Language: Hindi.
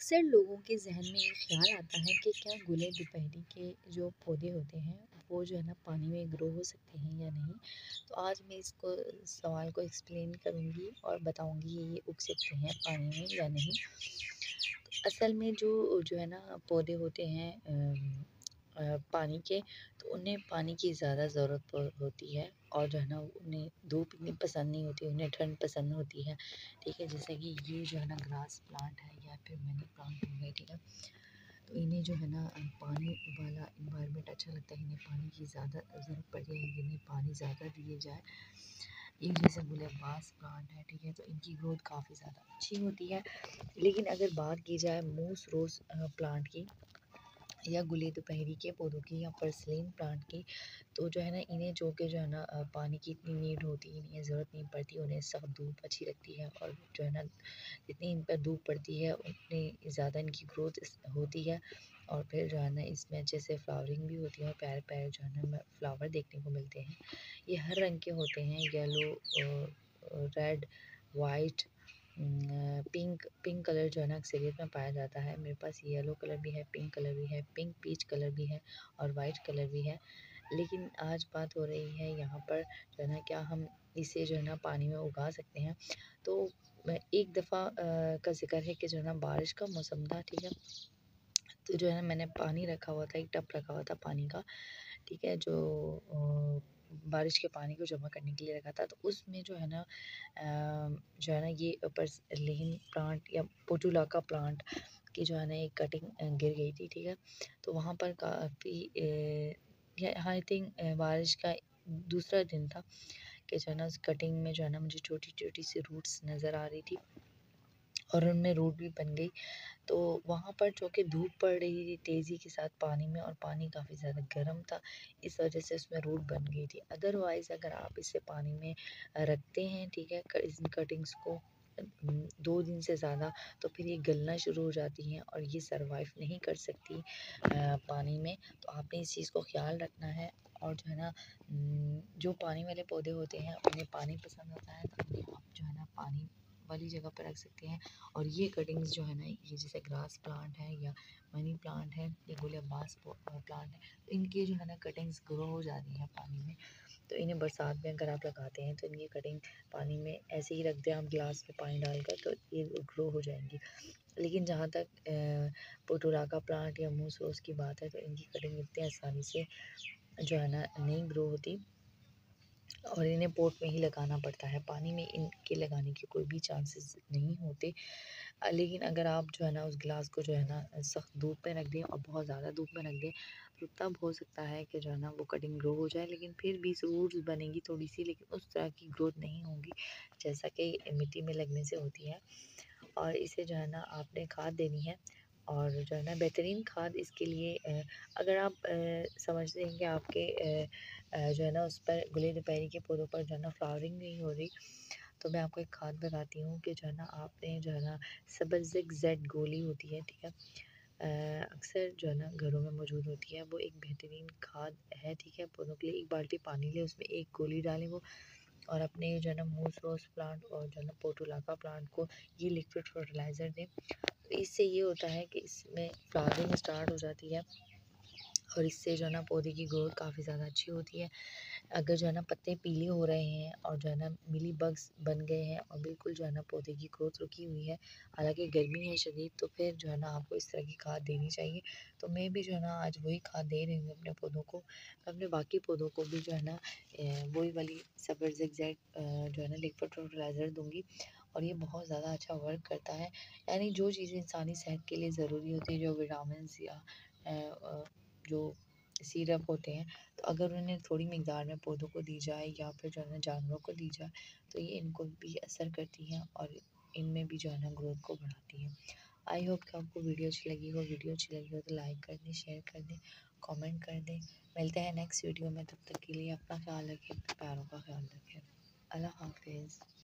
अक्सर लोगों के ज़हन में ये ख़्याल आता है कि क्या गुले दोपहरी के जो पौधे होते हैं वो जो है ना पानी में ग्रो हो सकते हैं या नहीं। तो आज मैं इसको सवाल को एक्सप्लेन करूँगी और बताऊँगी ये उग सकते हैं पानी में या नहीं। असल में जो जो है ना पौधे होते हैं पानी के, तो उन्हें पानी की ज़्यादा ज़रूरत होती है और जो है ना उन्हें धूप इतनी पसंद नहीं होती, उन्हें ठंड पसंद होती है। ठीक है, जैसे कि ये जो है ना ग्रास प्लांट है या फिर मनी प्लांट हो गए, ठीक है। तो इन्हें जो है ना पानी वाला इन्वायरमेंट अच्छा लगता है, इन्हें पानी की ज़्यादा ज़रूरत पड़ती है, इन्हें पानी ज़्यादा दिए जाए। ये जैसे गुलबास प्लांट है, ठीक है, तो इनकी ग्रोथ काफ़ी ज़्यादा अच्छी होती है। लेकिन अगर बात की जाए मूस रोज़ प्लांट की या गुले दोपहरी के पौधों की या पर्सलिन प्लांट की, तो जो है ना इन्हें जो है ना पानी की इतनी नीड होती है, इन्हें ज़रूरत नहीं पड़ती, उन्हें सख्त धूप अच्छी लगती है और जो है ना जितनी इन पर धूप पड़ती है उतनी ज़्यादा इनकी ग्रोथ होती है। और फिर जो है ना इसमें अच्छे से फ्लावरिंग भी होती है और प्यारे प्यारे जो है ना हमें फ्लावर देखने को मिलते हैं। ये हर रंग के होते हैं, yellow, red, white, pink pink colour जो है ना अक्सरियत में पाया जाता है। मेरे पास येलो कलर भी है, पिंक कलर भी है, पिंक पीच कलर भी है और वाइट कलर भी है। लेकिन आज बात हो रही है यहाँ पर जो है ना क्या हम इसे जो है ना पानी में उगा सकते हैं। तो मैं एक दफ़ा का ज़िक्र है कि जो है ना बारिश का मौसम था, ठीक है। तो जो है ना मैंने पानी रखा हुआ था, एक टब रखा हुआ था पानी का, ठीक है, जो बारिश के पानी को जमा करने के लिए रखा था। तो उसमें जो है ना जो है ना ये पर्सलिन प्लांट या पोटुलाका प्लांट की जो है ना एक कटिंग गिर गई थी, ठीक है। तो वहाँ पर काफ़ी आई थिंक बारिश का दूसरा दिन था कि जो है ना उस कटिंग में जो है ना मुझे छोटी-छोटी सी रूट्स नज़र आ रही थी और उनमें रूट भी बन गई। तो वहाँ पर चूँकि धूप पड़ रही थी तेज़ी के साथ पानी में और पानी काफ़ी ज़्यादा गर्म था, इस वजह से उसमें रूट बन गई थी। अदरवाइज़ अगर आप इसे पानी में रखते हैं, ठीक है, इन कटिंग्स को 2 दिन से ज़्यादा, तो फिर ये गलना शुरू हो जाती हैं और ये सर्वाइव नहीं कर सकती पानी में। तो आपने इस चीज़ को ख़्याल रखना है। और जो है ना जो पानी वाले पौधे होते हैं उन्हें पानी पसंद होता है, तो उन्हें आप जो है ना पानी वाली जगह पर रख सकते हैं। और ये कटिंग्स जो है ना ये जैसे ग्रास प्लांट है या मनी प्लांट है या गुलाबास प्लांट है, तो इनकी जो है ना कटिंग्स ग्रो हो जाती हैं पानी में। तो इन्हें बरसात में अगर आप लगाते हैं तो इनकी कटिंग पानी में ऐसे ही रख दें आप गिलास में पानी डालकर, तो ये ग्रो हो जाएंगी। लेकिन जहाँ तक पोटुराका प्लांट या मूस रोज़ की बात है, तो इनकी कटिंग इतनी आसानी से जो है ना नहीं ग्रो होती और इन्हें पॉट में ही लगाना पड़ता है, पानी में इनके लगाने के कोई भी चांसेस नहीं होते। लेकिन अगर आप जो है ना उस गिलास को जो है ना सख्त धूप में रख दें और बहुत ज़्यादा धूप में रख दें, तो तब हो सकता है कि जो है ना वो कटिंग ग्रो हो जाए, लेकिन फिर भी रूट्स बनेगी थोड़ी सी, लेकिन उस तरह की ग्रोथ नहीं होगी जैसा कि मिट्टी में लगने से होती है। और इसे जो है ना आपने खाद देनी है और जो है ना बेहतरीन खाद इसके लिए अगर आप समझते हैं कि आपके जो है ना उस पर गुले दोपहरी के पौधों पर जो है ना फ्लावरिंग नहीं हो रही, तो मैं आपको एक खाद बताती हूँ कि जो है ना आपने जो है ना सब्ज़िक जेड गोली होती है, ठीक है। अक्सर जो है ना घरों में मौजूद होती है, वो एक बेहतरीन खाद है, ठीक है। पौधों के लिए एक बाल्टी पानी लें, उसमें एक गोली डालें वो, और अपने जो है ना मूस रोज़ प्लांट और जो है ना पोटुलाका प्लांट को ये लिक्विड फर्टिलाइज़र दें। तो इससे ये होता है कि इसमें फ्लावरिंग स्टार्ट हो जाती है और इससे जो है ना पौधे की ग्रोथ काफ़ी ज़्यादा अच्छी होती है। अगर जो है ना पत्ते पीले हो रहे हैं और जो है ना मिली बग्स बन गए हैं और बिल्कुल जो है ना पौधे की ग्रोथ रुकी हुई है, हालांकि गर्मी है शदीद, तो फिर जो है ना आपको इस तरह की खाद देनी चाहिए। तो मैं भी जो है ना आज वही खाद दे रही हूँ अपने पौधों को। मैं अपने बाकी पौधों को भी जो है ना वही वाली सबर जेड जो है ना लिक्विड फर्टिलाइज़र दूंगी और ये बहुत ज़्यादा अच्छा वर्क करता है। यानी जो चीज़ें इंसानी सेहत के लिए ज़रूरी होती है, जो विटामिन या जो सिरप होते हैं, तो अगर उन्हें थोड़ी मकदार में पौधों को दी जाए या फिर जो है ना जानवरों को दी जाए, तो ये इनको भी असर करती हैं और इनमें भी जो है ना ग्रोथ को बढ़ाती है। आई होप कि आपको वीडियो अच्छी लगी हो। वीडियो अच्छी लगी हो तो लाइक कर दें, शेयर कर दें, कमेंट कर दें। मिलते हैं नेक्स्ट वीडियो में, तब तक के लिए अपना ख्याल रखें, अपने प्यारों का ख्याल रखें। अल्लाह हाफिज़।